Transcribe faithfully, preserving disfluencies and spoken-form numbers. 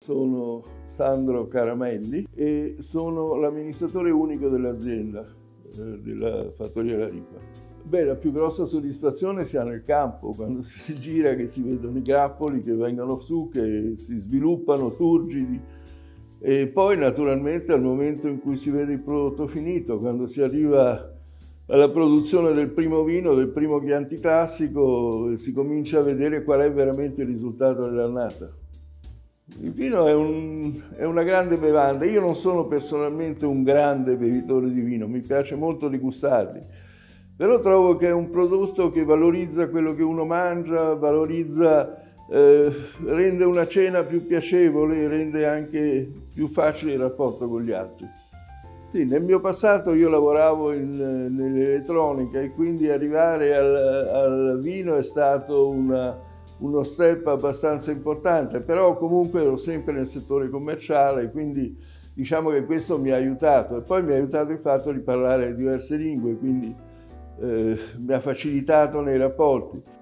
Sono Sandro Caramelli e sono l'amministratore unico dell'azienda, eh, della Fattoria La Ripa. Beh, la più grossa soddisfazione si ha nel campo, quando si gira, che si vedono i grappoli che vengono su, che si sviluppano turgidi. E poi naturalmente al momento in cui si vede il prodotto finito, quando si arriva alla produzione del primo vino, del primo Chianti Classico, si comincia a vedere qual è veramente il risultato dell'annata. Il vino è, un, è una grande bevanda. Io non sono personalmente un grande bevitore di vino, mi piace molto degustarli, però trovo che è un prodotto che valorizza quello che uno mangia, valorizza, eh, rende una cena più piacevole, rende anche più facile il rapporto con gli altri. Sì, nel mio passato io lavoravo in, nell'elettronica e quindi arrivare al, al vino è stato una, uno step abbastanza importante, però comunque ero sempre nel settore commerciale, quindi diciamo che questo mi ha aiutato e poi mi ha aiutato il fatto di parlare diverse lingue, quindi eh, mi ha facilitato nei rapporti.